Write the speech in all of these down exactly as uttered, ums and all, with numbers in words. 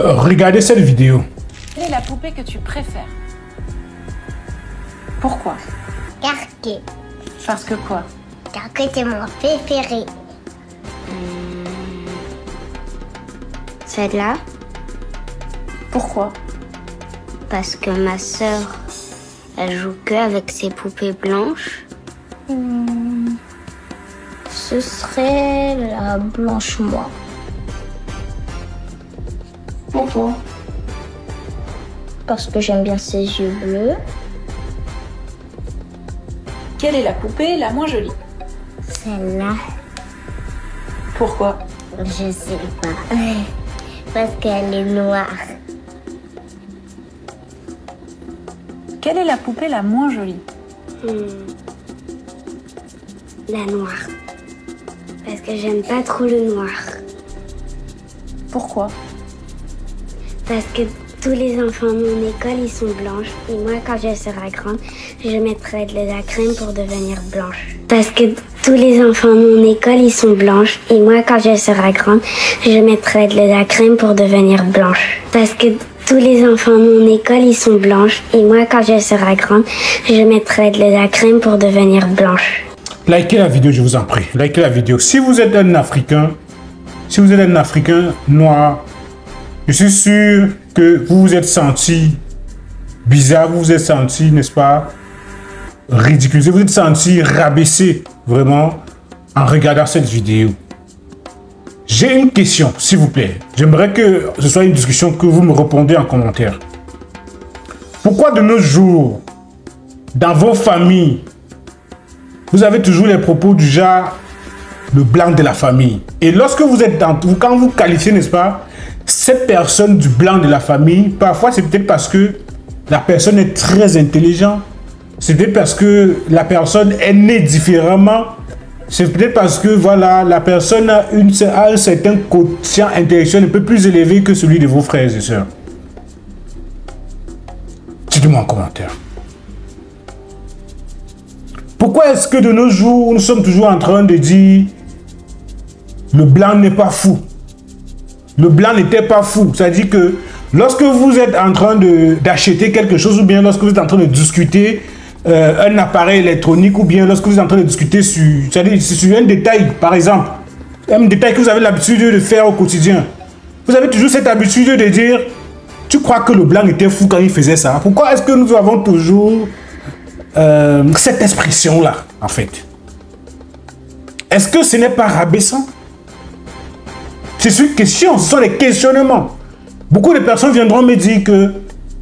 Euh, regardez cette vidéo. Quelle est la poupée que tu préfères? Pourquoi? Parce que, Parce que quoi? parce que c'est mon préféré. Celle-là, Pourquoi? parce que ma sœur, elle joue que avec ses poupées blanches. Hmm, Ce serait la blanche moi. Pourquoi? Parce que j'aime bien ses yeux bleus. Quelle est la poupée la moins jolie? Celle-là, Pourquoi? je sais pas. Parce qu'elle est noire. Quelle est la poupée la moins jolie? Hmm. La noire. Parce que j'aime pas trop le noir. Pourquoi? Parce que tous les enfants de mon école, ils sont blanches. Et moi, quand je serai grande, je mettrai de la crème pour devenir blanche. Parce que tous les enfants de mon école, ils sont blanches. Et moi, quand je serai grande, je mettrai de la crème pour devenir blanche. Parce que tous les enfants de mon école, ils sont blanches. Et moi, quand je serai grande, je mettrai de la crème pour devenir blanche. Likez la vidéo, je vous en prie. Likez la vidéo. Si vous êtes un Africain, si vous êtes un Africain noir, je suis sûr que vous vous êtes senti bizarre, vous vous êtes senti, n'est-ce pas, ridiculisé, vous vous êtes senti rabaissé, vraiment, en regardant cette vidéo. J'ai une question, s'il vous plaît. J'aimerais que ce soit une discussion que vous me répondez en commentaire. Pourquoi de nos jours, dans vos familles, vous avez toujours les propos du genre le blanc de la famille? Et lorsque vous êtes dans, quand vous qualifiez, n'est-ce pas, cette personne du blanc de la famille, parfois c'est peut-être parce que la personne est très intelligente, c'est peut-être parce que la personne est née différemment, c'est peut-être parce que voilà, la personne a, une, a un certain quotient intellectuel un peu plus élevé que celui de vos frères et sœurs. Dites-moi en commentaire. Pourquoi est-ce que de nos jours, nous sommes toujours en train de dire le blanc n'est pas fou? Le blanc n'était pas fou. C'est-à-dire que lorsque vous êtes en train d'acheter quelque chose, ou bien lorsque vous êtes en train de discuter euh, un appareil électronique, ou bien lorsque vous êtes en train de discuter sur, c'est-à-dire sur un détail, par exemple, un détail que vous avez l'habitude de faire au quotidien, vous avez toujours cette habitude de dire, tu crois que le blanc était fou quand il faisait ça? Pourquoi est-ce que nous avons toujours euh, cette expression-là, en fait? Est-ce que ce n'est pas rabaissant? C'est une question, ce sont des questionnements. Beaucoup de personnes viendront me dire que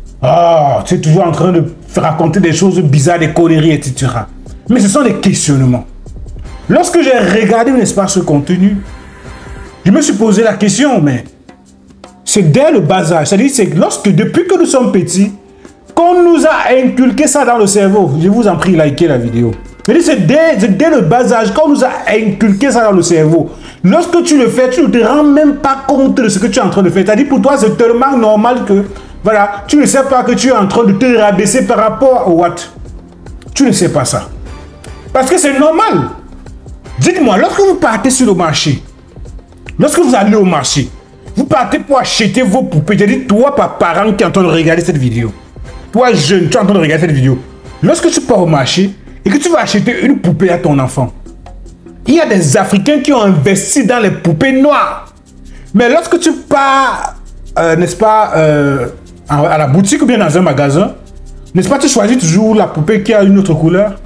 ah, tu es toujours en train de raconter des choses bizarres, des conneries, et cetera. Mais ce sont des questionnements. Lorsque j'ai regardé, n'est-ce pas, ce contenu, je me suis posé la question, mais c'est dès le bas âge. C'est-à-dire, c'est lorsque, depuis que nous sommes petits, qu'on nous a inculqué ça dans le cerveau. Je vous en prie, likez la vidéo. C'est dès, dès le bas âge qu'on nous a inculqué ça dans le cerveau. Lorsque tu le fais, tu ne te rends même pas compte de ce que tu es en train de faire. C'est-à-dire pour toi, c'est tellement normal que voilà, tu ne sais pas que tu es en train de te rabaisser par rapport au what. Tu ne sais pas ça. Parce que c'est normal. Dites-moi, lorsque vous partez sur le marché, lorsque vous allez au marché, vous partez pour acheter vos poupées. Je dis, toi, parent qui est en train de regarder cette vidéo, toi, jeune, tu es en train de regarder cette vidéo. Lorsque tu pars au marché et que tu vas acheter une poupée à ton enfant, il y a des Africains qui ont investi dans les poupées noires. Mais lorsque tu pars, euh, n'est-ce pas, euh, à la boutique ou bien dans un magasin, n'est-ce pas, tu choisis toujours la poupée qui a une autre couleur.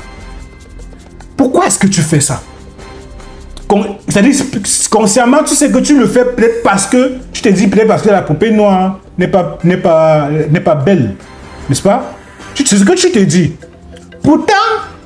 Pourquoi est-ce que tu fais ça? C'est-à-dire, consciemment, tu sais que tu le fais peut-être parce que, tu te dis peut-être parce que la poupée noire n'est pas, n'est pas, n'est pas belle. N'est-ce pas? C'est ce que tu te dis. Pourtant,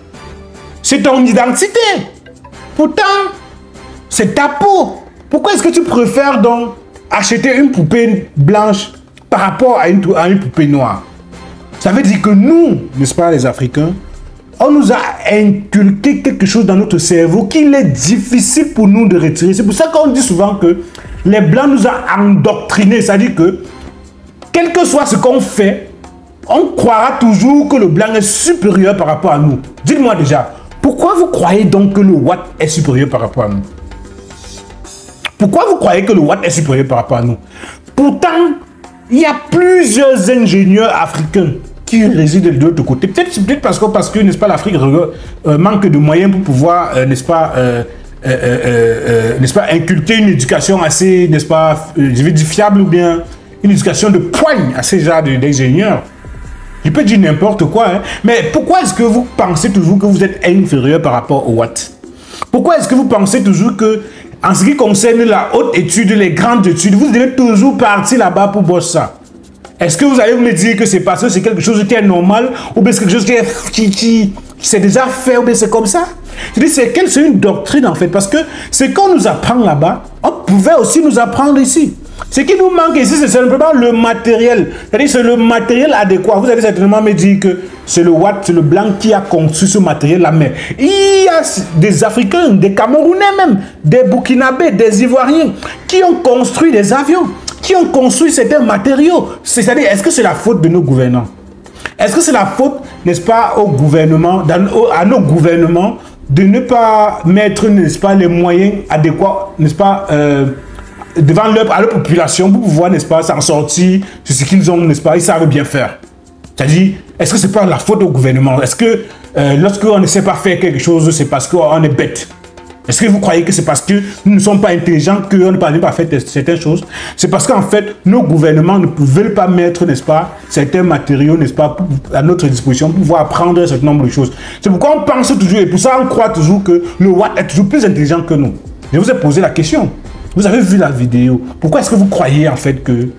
c'est ton identité. Pourtant, c'est ta peau. Pourquoi est-ce que tu préfères donc acheter une poupée blanche par rapport à une, à une poupée noire? Ça veut dire que nous, n'est-ce pas, les Africains, on nous a inculqué quelque chose dans notre cerveau qu'il est difficile pour nous de retirer. C'est pour ça qu'on dit souvent que les Blancs nous ont endoctrinés. C'est-à-dire que, quel que soit ce qu'on fait, on croira toujours que le Blanc est supérieur par rapport à nous. Dites-moi déjà, pourquoi vous croyez donc que le Watt est supérieur par rapport à nous? Pourquoi vous croyez que le Watt est supérieur par rapport à nous? Pourtant, Il y a plusieurs ingénieurs africains qui résident de l'autre côté. Peut-être peut parce que, parce que n'est-ce pas, l'Afrique euh, manque de moyens pour pouvoir, euh, n'est-ce pas, euh, euh, euh, euh, n'est-ce pas, inculquer une éducation assez, n'est-ce pas, euh, je vais dire fiable ou bien une éducation de poigne à ces genres d'ingénieurs. Je peux dire n'importe quoi, hein, mais pourquoi est-ce que vous pensez toujours que vous êtes inférieur par rapport au Watt? Pourquoi est-ce que vous pensez toujours que, en ce qui concerne la haute étude, les grandes études, vous devez toujours partir là-bas pour bosser ça? Est-ce que vous allez me dire que c'est parce que c'est quelque chose qui est normal ou bien c'est quelque chose qui est qui, qui, qui s'est déjà fait ou bien c'est comme ça? Je dis c'est quelle c'est une doctrine en fait, parce que ce qu'on nous apprend là-bas, on pouvait aussi nous apprendre ici. Ce qui nous manque ici, c'est simplement le matériel. C'est-à-dire c'est le matériel adéquat. Vous allez certainement me dire que c'est le Watt, c'est le blanc qui a construit ce matériel-là. Mais il y a des Africains, des Camerounais même, des Burkinabés, des Ivoiriens qui ont construit des avions, qui ont construit certains matériaux. C'est-à-dire, est-ce que c'est la faute de nos gouvernants? Est-ce que c'est la faute, n'est-ce pas, au gouvernement, à nos gouvernements de ne pas mettre, n'est-ce pas, les moyens adéquats, n'est-ce pas, euh, devant leur, à leur population pour pouvoir, n'est-ce pas, s'en sortir de ce qu'ils ont, n'est-ce pas, ils savent bien faire. C'est-à-dire, est-ce que c'est pas la faute au gouvernement? Est-ce que euh, lorsqu'on ne sait pas faire quelque chose, c'est parce qu'on est bête? Est-ce que vous croyez que c'est parce que nous ne sommes pas intelligents qu'on ne parvient pas à faire certaines choses? C'est parce qu'en fait, nos gouvernements ne veulent pas mettre, n'est-ce pas, certains matériaux, n'est-ce pas, à notre disposition pour pouvoir apprendre un certain nombre de choses. C'est pourquoi on pense toujours, et pour ça on croit toujours que le Watt est toujours plus intelligent que nous. Je vous ai posé la question. Vous avez vu la vidéo. Pourquoi est-ce que vous croyez en fait que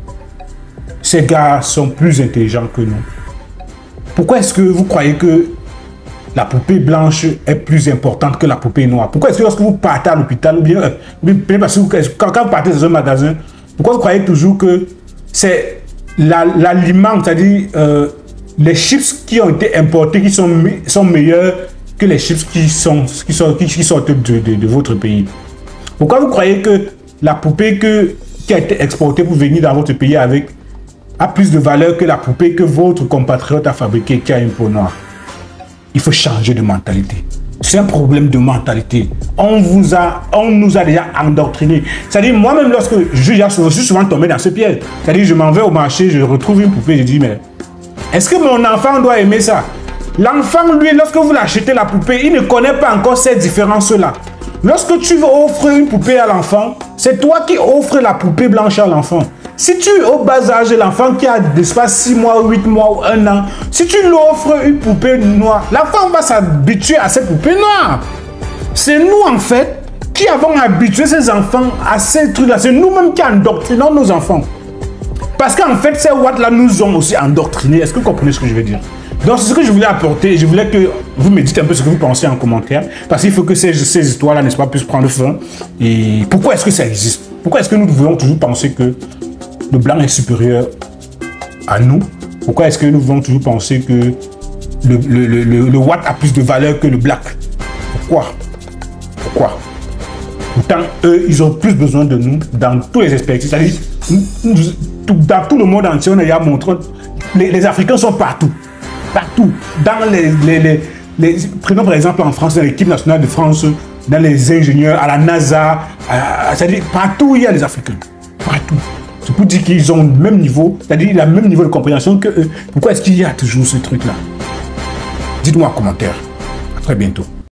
ces gars sont plus intelligents que nous? Pourquoi est-ce que vous croyez que la poupée blanche est plus importante que la poupée noire? Pourquoi est-ce que lorsque vous partez à l'hôpital ou bien, euh, bien parce que vous, quand, quand vous partez dans un magasin, pourquoi vous croyez toujours que c'est l'aliment, la, c'est-à-dire euh, les chips qui ont été importés qui sont, sont meilleurs que les chips qui, sont, qui, sont, qui, qui sortent de, de, de votre pays? Pourquoi vous croyez que la poupée que, qui a été exportée pour venir dans votre pays avec a plus de valeur que la poupée que votre compatriote a fabriquée qui a une peau noire? Il faut changer de mentalité. C'est un problème de mentalité. On, vous a, on nous a déjà endoctrinés. C'est-à-dire, moi-même, lorsque je, je suis souvent tombé dans ce piège, c'est-à-dire, je m'en vais au marché, je retrouve une poupée, je dis, mais est-ce que mon enfant doit aimer ça? L'enfant, lui, lorsque vous l'achetez la poupée, il ne connaît pas encore ces différences-là. Lorsque tu offres une poupée à l'enfant, c'est toi qui offres la poupée blanche à l'enfant. Si tu, au bas âge, l'enfant qui a d'espace six mois, huit mois ou un an, si tu lui offres une poupée noire, l'enfant va s'habituer à cette poupée noire. C'est nous, en fait, qui avons habitué ces enfants à ces trucs-là. C'est nous-mêmes qui endoctrinons nos enfants. Parce qu'en fait, ces Watt-là nous ont aussi endoctrinés. Est-ce que vous comprenez ce que je veux dire? Donc, c'est ce que je voulais apporter. Je voulais que vous me dites un peu ce que vous pensez en commentaire. Parce qu'il faut que ces, ces histoires-là, n'est-ce pas, puissent prendre fin. Et pourquoi est-ce que ça existe? Pourquoi est-ce que nous devons toujours penser que le blanc est supérieur à nous? Pourquoi est-ce que nous devons toujours penser que le, le, le, le, le Watt a plus de valeur que le black? Pourquoi? Pourquoi? Pourtant, eux, ils ont plus besoin de nous dans tous les aspects. C'est-à-dire, dans tout le monde entier, on a déjà montré, les, les Africains sont partout. Partout. Dans les, les, les, les... Prenons par exemple en France, dans l'équipe nationale de France, dans les ingénieurs, à la NASA, c'est-à-dire partout il y a les Africains. Partout. C'est pour dire qu'ils ont le même niveau, c'est-à-dire le même niveau de compréhension que eux. Pourquoi est-ce qu'il y a toujours ce truc-là? Dites-moi en commentaire. À très bientôt.